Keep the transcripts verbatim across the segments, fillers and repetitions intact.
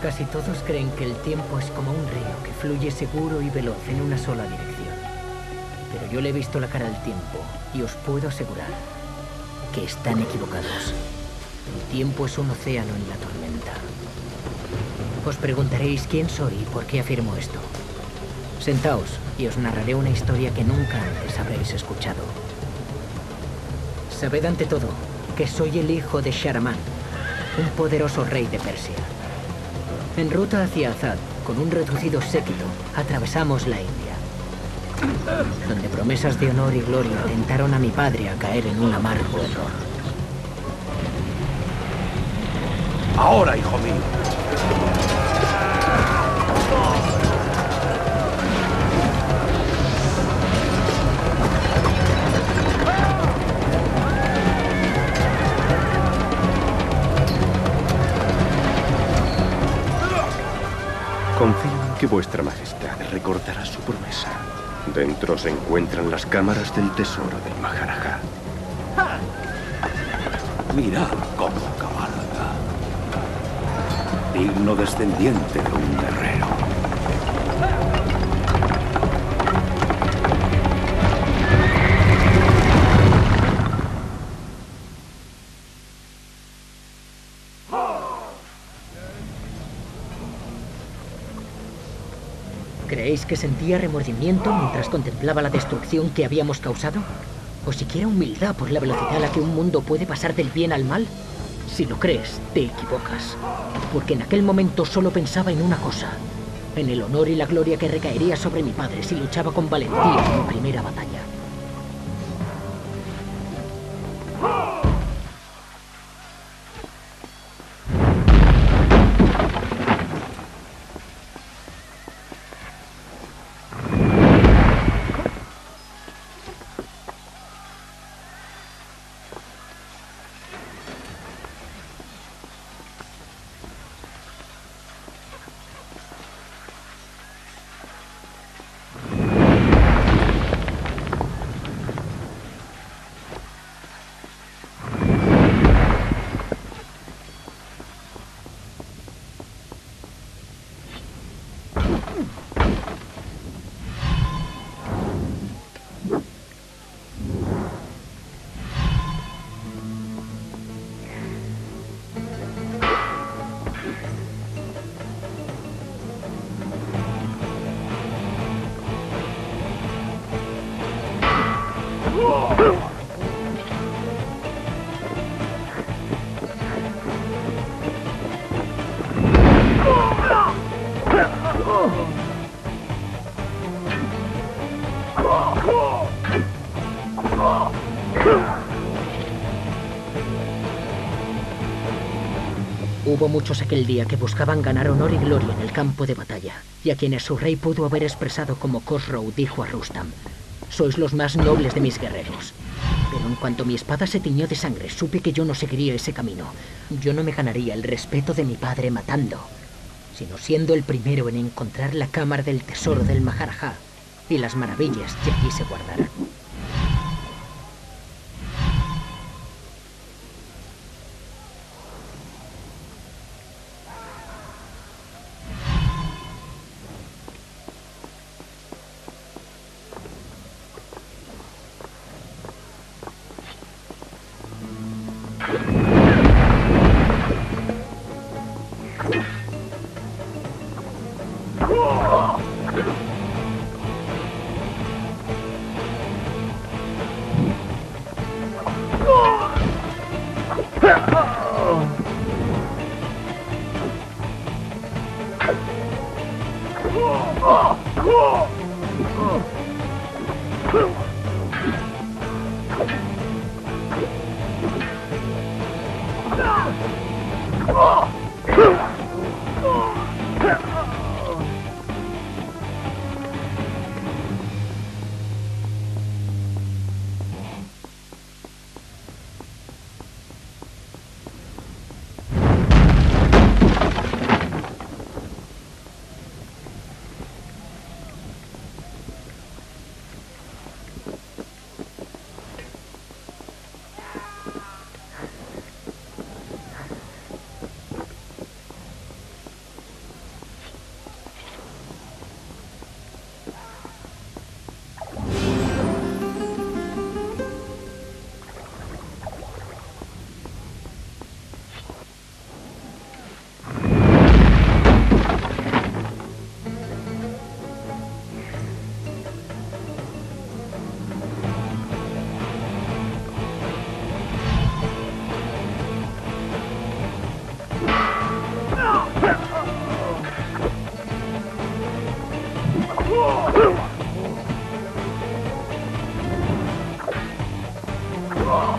Casi todos creen que el tiempo es como un río que fluye seguro y veloz en una sola dirección. Pero yo le he visto la cara al tiempo y os puedo asegurar que están equivocados. El tiempo es un océano en la tormenta. Os preguntaréis quién soy y por qué afirmo esto. Sentaos y os narraré una historia que nunca antes habréis escuchado. Sabed ante todo que soy el hijo de Shahraman, un poderoso rey de Persia. En ruta hacia Azad, con un reducido séquito, atravesamos la India, donde promesas de honor y gloria tentaron a mi padre a caer en un amargo error. Ahora, hijo mío. Confío en que vuestra majestad recordará su promesa. Dentro se encuentran las cámaras del tesoro del Maharaja. Mirad cómo cabalga. Digno descendiente de un guerrero. ¿Creéis que sentía remordimiento mientras contemplaba la destrucción que habíamos causado? ¿O siquiera humildad por la velocidad a la que un mundo puede pasar del bien al mal? Si lo crees, te equivocas. Porque en aquel momento solo pensaba en una cosa. En el honor y la gloria que recaería sobre mi padre si luchaba con valentía en mi primera batalla. Hubo muchos aquel día que buscaban ganar honor y gloria en el campo de batalla, y a quienes su rey pudo haber expresado como Khosrow dijo a Rustam: sois los más nobles de mis guerreros. Pero en cuanto mi espada se tiñó de sangre, supe que yo no seguiría ese camino. Yo no me ganaría el respeto de mi padre matando, sino siendo el primero en encontrar la cámara del tesoro del Maharaja y las maravillas que allí se guardaran.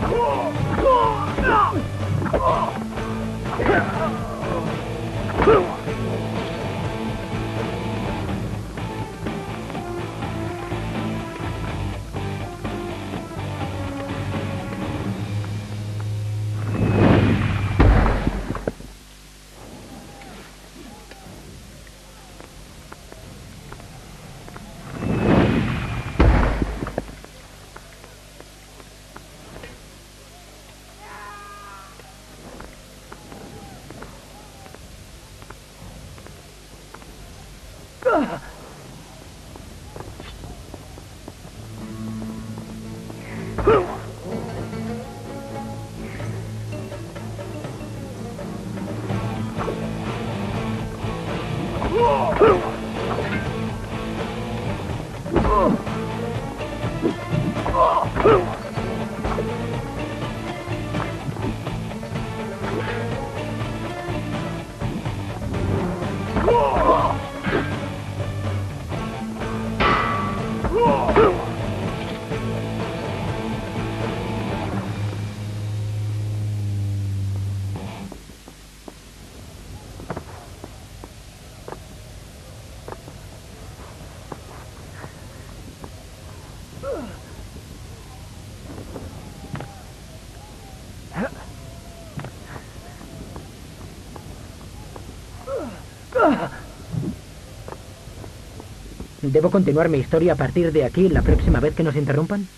¿Debo continuar mi historia a partir de aquí la próxima vez que nos interrumpan?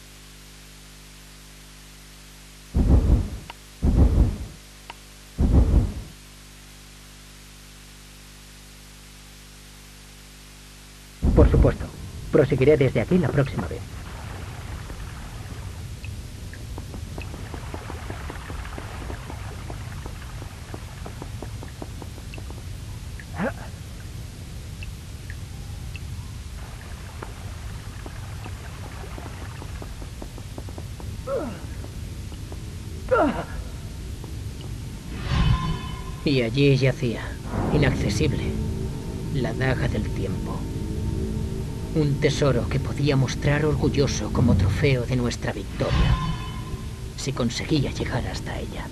Por supuesto. Proseguiré desde aquí la próxima vez. Y allí yacía, inaccesible, la daga del tiempo. Un tesoro que podía mostrar orgulloso como trofeo de nuestra victoria, si conseguía llegar hasta ella.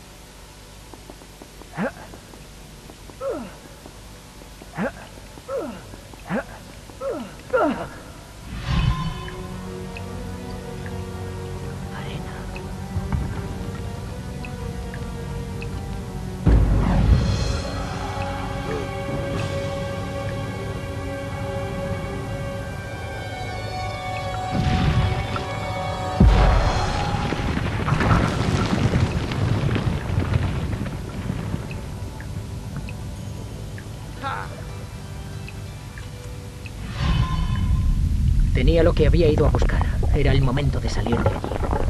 Ugh. Tenía lo que había ido a buscar. Era el momento de salir de allí.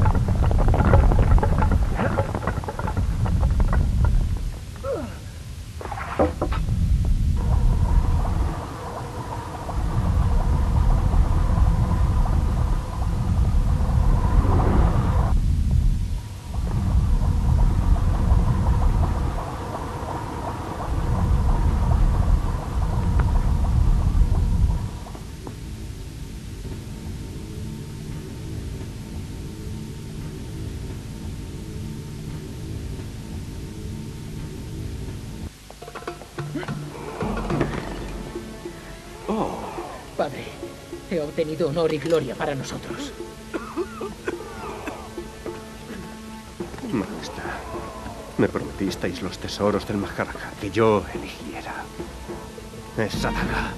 Padre, he obtenido honor y gloria para nosotros. Majestad, me prometisteis los tesoros del Maharaja que yo eligiera. Esa daga.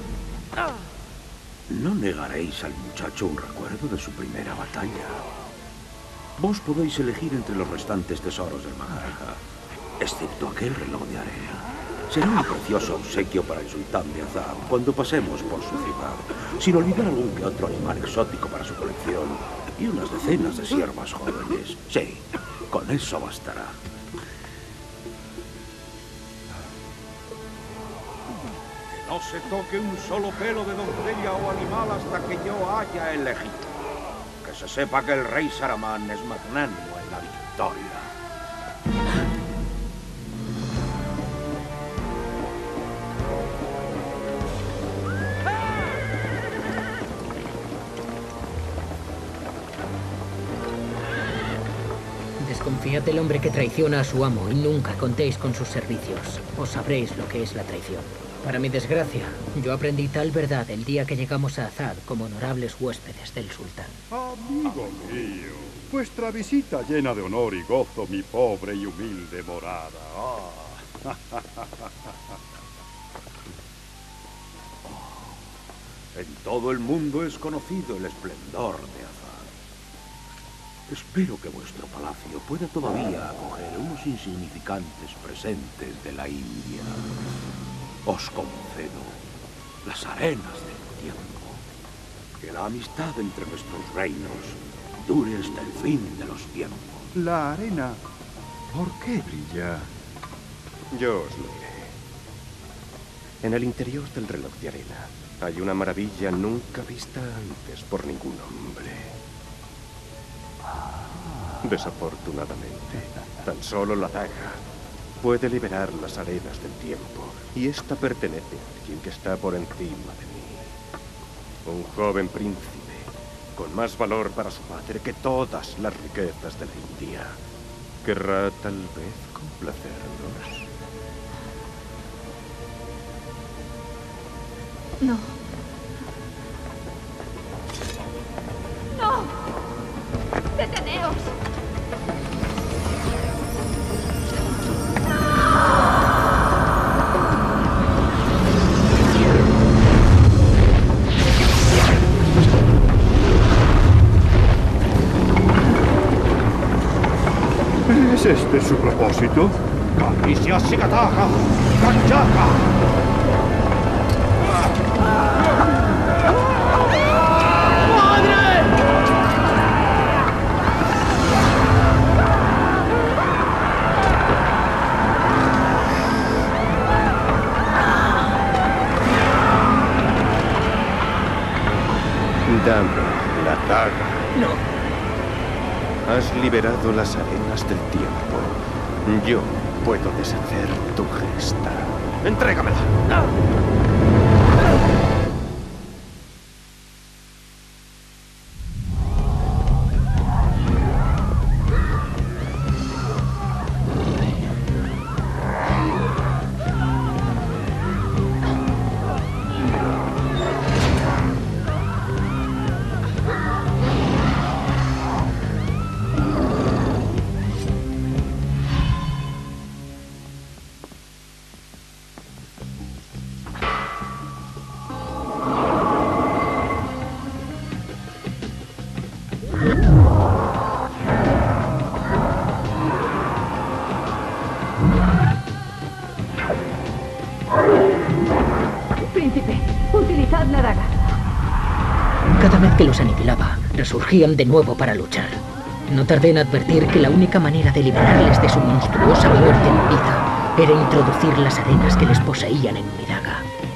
No negaréis al muchacho un recuerdo de su primera batalla. Vos podéis elegir entre los restantes tesoros del Maharaja, excepto aquel reloj de arena. Será un precioso obsequio para el sultán de Azad cuando pasemos por su ciudad, sin olvidar algún que otro animal exótico para su colección y unas decenas de siervas jóvenes. Sí, con eso bastará. Que no se toque un solo pelo de doncella o animal hasta que yo haya elegido. Que se sepa que el rey Saramán es magnánimo en la victoria. Desconfiad del hombre que traiciona a su amo y nunca contéis con sus servicios. O sabréis lo que es la traición. Para mi desgracia, yo aprendí tal verdad el día que llegamos a Azad como honorables huéspedes del sultán. Amigo mío, vuestra visita llena de honor y gozo mi pobre y humilde morada. Ah. En todo el mundo es conocido el esplendor de Azad. Espero que vuestro palacio pueda todavía acoger unos insignificantes presentes de la India. Os concedo las arenas del tiempo. Que la amistad entre nuestros reinos dure hasta el fin de los tiempos. La arena, ¿por qué brilla? Yo os lo diré. En el interior del reloj de arena hay una maravilla nunca vista antes por ningún hombre. Desafortunadamente, tan solo la daga puede liberar las arenas del tiempo, y esta pertenece a alguien que está por encima de mí. Un joven príncipe, con más valor para su padre que todas las riquezas de la India. Querrá tal vez complacernos. No. ¡No! ¡Deteneos! ¿Es este su propósito? Dame la daga. No. Has liberado las arenas del tiempo. Yo puedo deshacer tu gesta. ¡Entrégamela! La daga. Cada vez que los aniquilaba, resurgían de nuevo para luchar. No tardé en advertir que la única manera de liberarles de su monstruosa muerte en vida era introducir las arenas que les poseían en mi daga.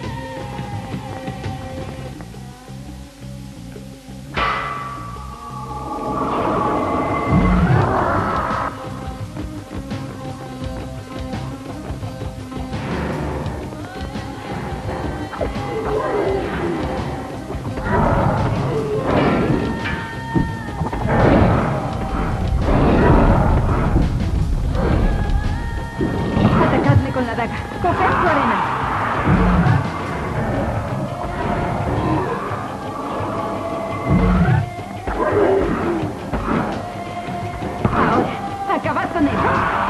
Atacadle con la daga. Coged su arena. Ahora, acabad con ellos.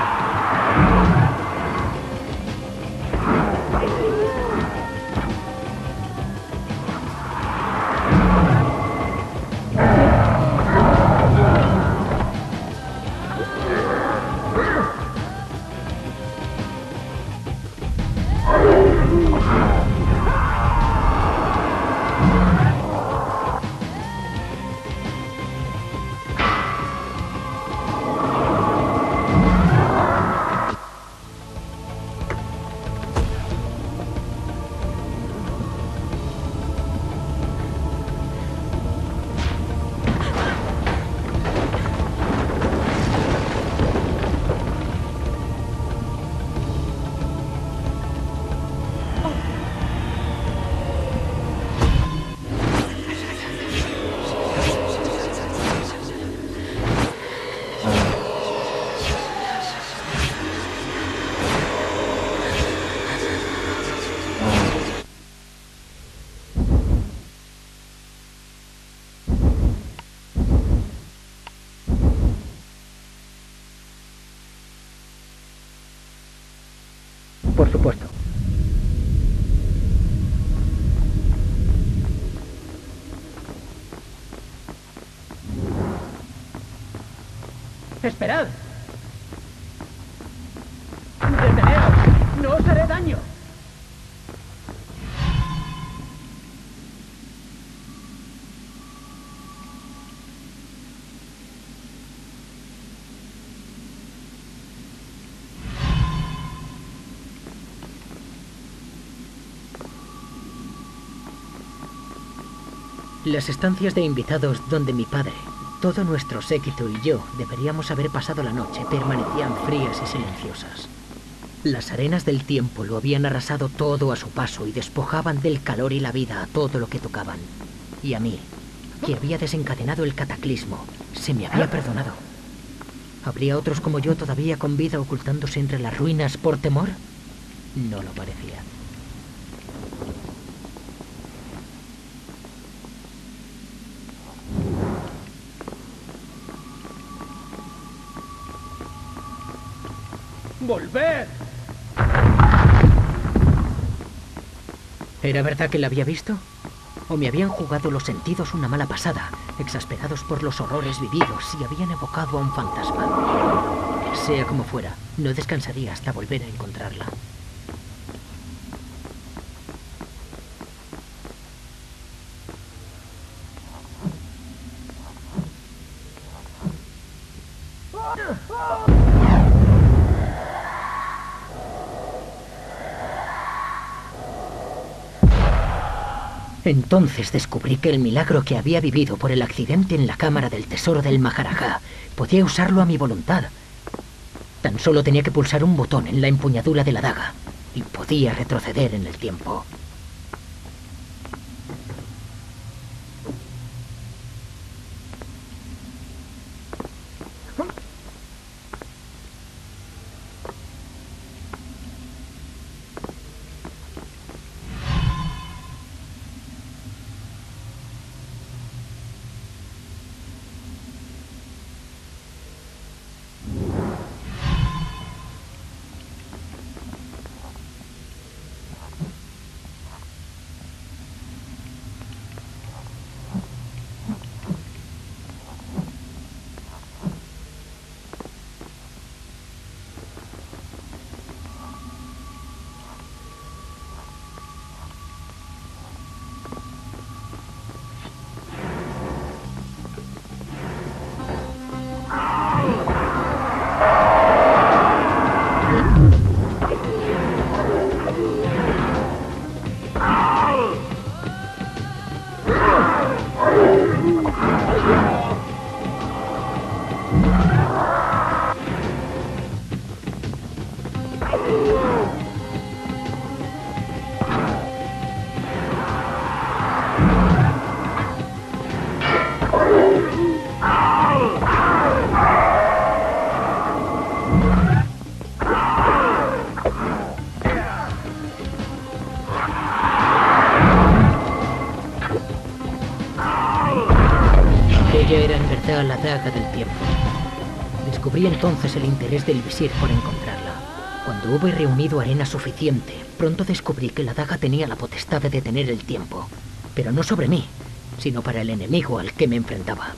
Por supuesto. ¡Esperad! ¡Deteneos! ¡No os haré daño! Las estancias de invitados donde mi padre, todo nuestro séquito y yo deberíamos haber pasado la noche permanecían frías y silenciosas. Las arenas del tiempo lo habían arrasado todo a su paso y despojaban del calor y la vida a todo lo que tocaban. Y a mí, que había desencadenado el cataclismo, se me había perdonado. ¿Habría otros como yo todavía con vida ocultándose entre las ruinas por temor? No lo parecía. ¡Volver! ¿Era verdad que la había visto? ¿O me habían jugado los sentidos una mala pasada, exasperados por los horrores vividos y habían evocado a un fantasma? Sea como fuera, no descansaría hasta volver a encontrarla. Entonces descubrí que el milagro que había vivido por el accidente en la cámara del tesoro del Maharaja podía usarlo a mi voluntad. Tan solo tenía que pulsar un botón en la empuñadura de la daga y podía retroceder en el tiempo. Aquella era en verdad la daga del tiempo. Descubrí entonces el interés del visir por encontrarla. Cuando hube reunido arena suficiente, pronto descubrí que la daga tenía la potestad de detener el tiempo. Pero no sobre mí, sino para el enemigo al que me enfrentaba.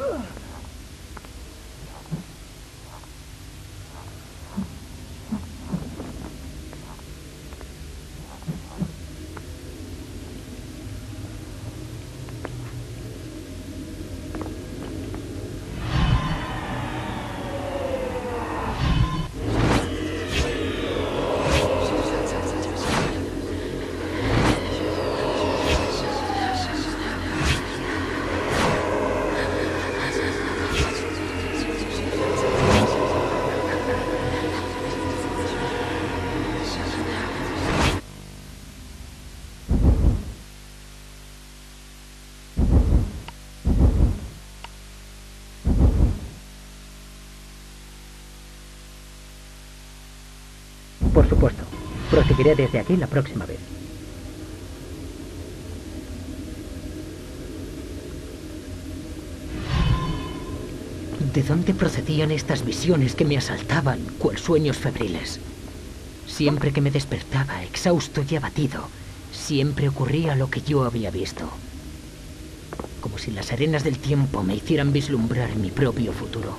Por supuesto. Proseguiré desde aquí la próxima vez. ¿De dónde procedían estas visiones que me asaltaban, cual sueños febriles? Siempre que me despertaba, exhausto y abatido, siempre ocurría lo que yo había visto. Como si las arenas del tiempo me hicieran vislumbrar mi propio futuro.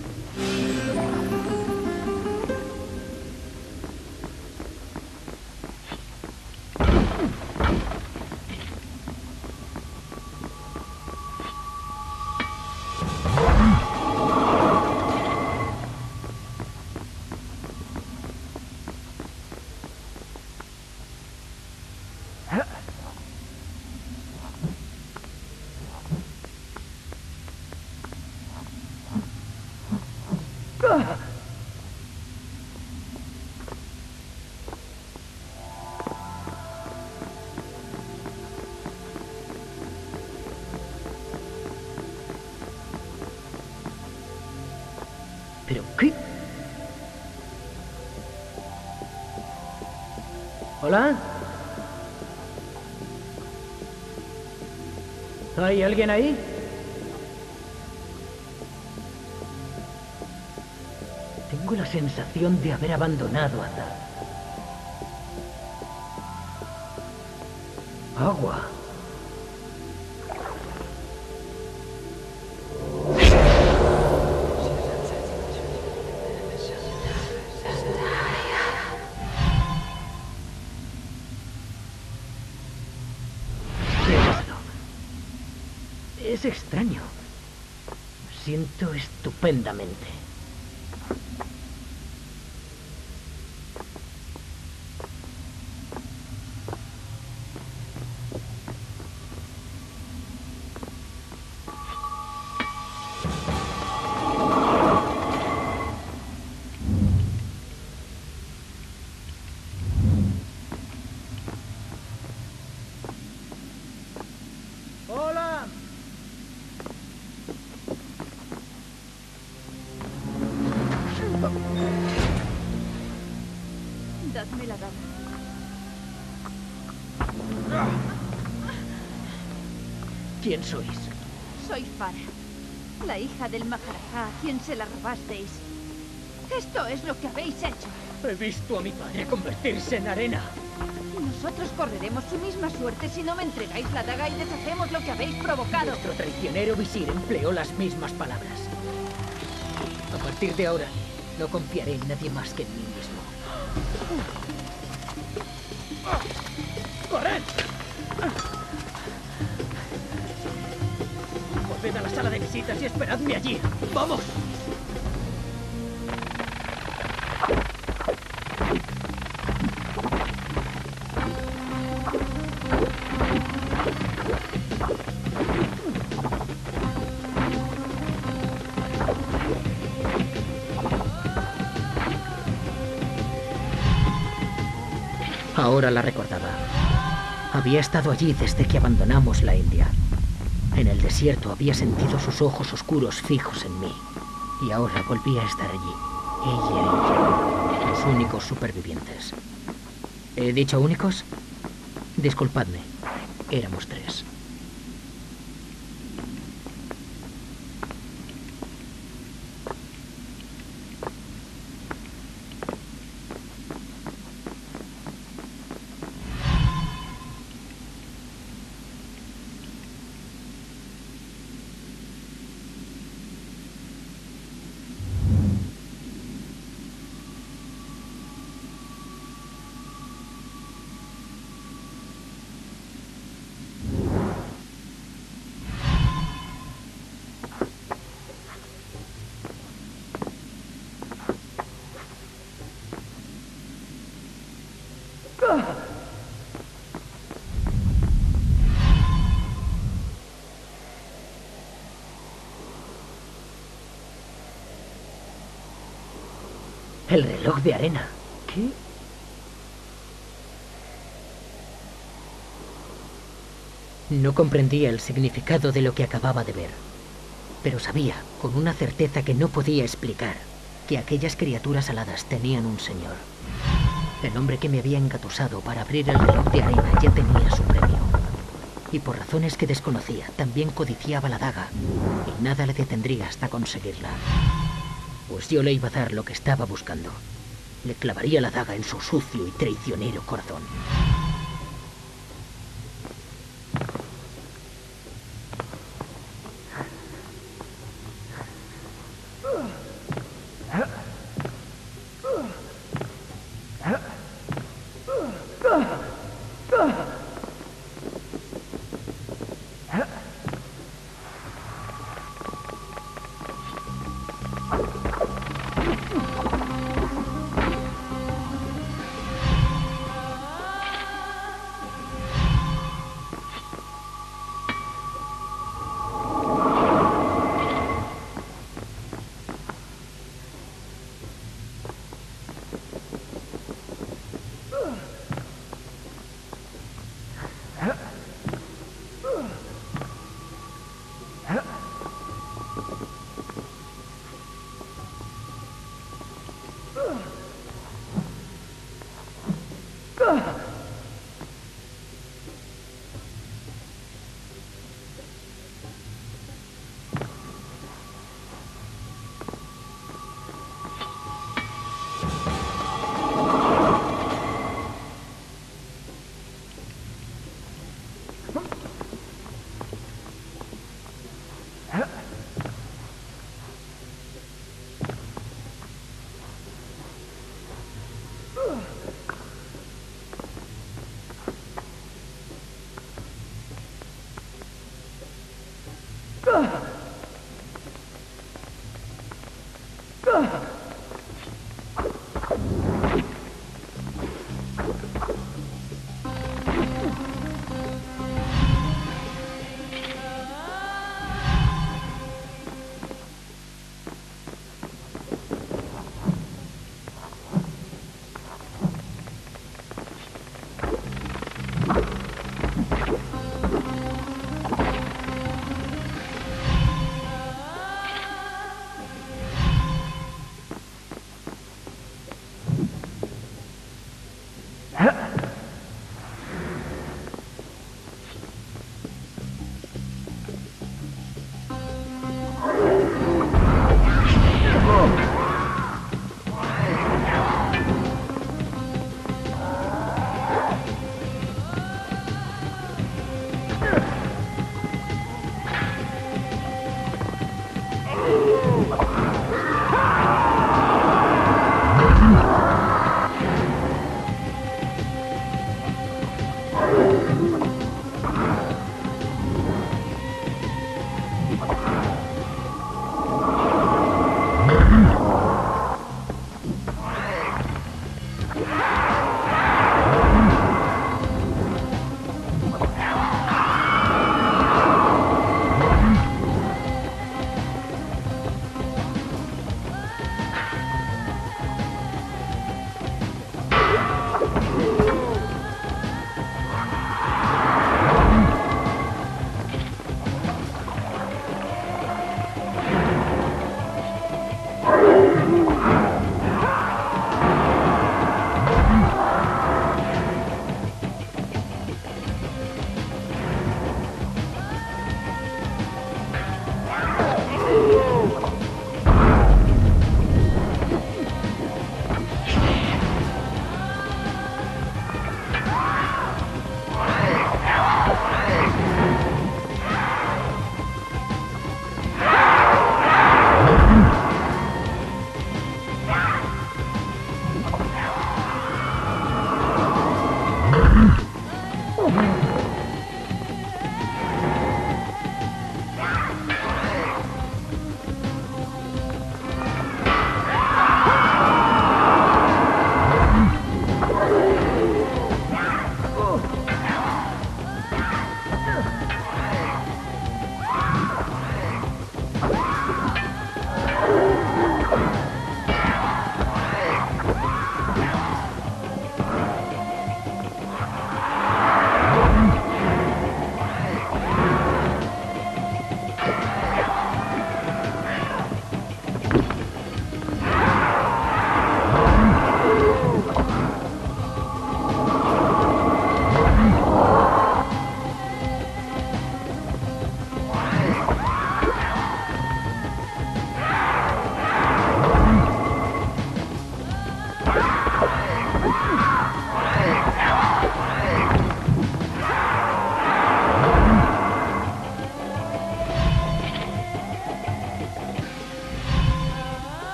¿Pero qué? ¿Hola? ¿Hay alguien ahí? Tengo la sensación de haber abandonado Azar. Agua. Es extraño. Siento estupendamente. ¡Hola! Dadme la daga. ¿Quién sois? Soy Farah, la hija del Maharaja a quien se la robasteis. Esto es lo que habéis hecho. He visto a mi padre convertirse en arena. Y nosotros correremos su misma suerte si no me entregáis la daga y deshacemos lo que habéis provocado. Nuestro traicionero visir empleó las mismas palabras. A partir de ahora, no confiaré en nadie más que en mí mismo. ¡Corred! Volved a la sala de visitas y esperadme allí. ¡Vamos! Ahora la recordaba. Había estado allí desde que abandonamos la India. En el desierto había sentido sus ojos oscuros fijos en mí. Y ahora volví a estar allí. Ella y yo, los únicos supervivientes. ¿He dicho únicos? Disculpadme. Éramos tres. El reloj de arena. ¿Qué? No comprendía el significado de lo que acababa de ver, pero sabía, con una certeza que no podía explicar, que aquellas criaturas aladas tenían un señor. El hombre que me había engatusado para abrir el reloj de arena ya tenía su premio. Y por razones que desconocía, también codiciaba la daga, y nada le detendría hasta conseguirla. Pues yo le iba a dar lo que estaba buscando. Le clavaría la daga en su sucio y traicionero corazón.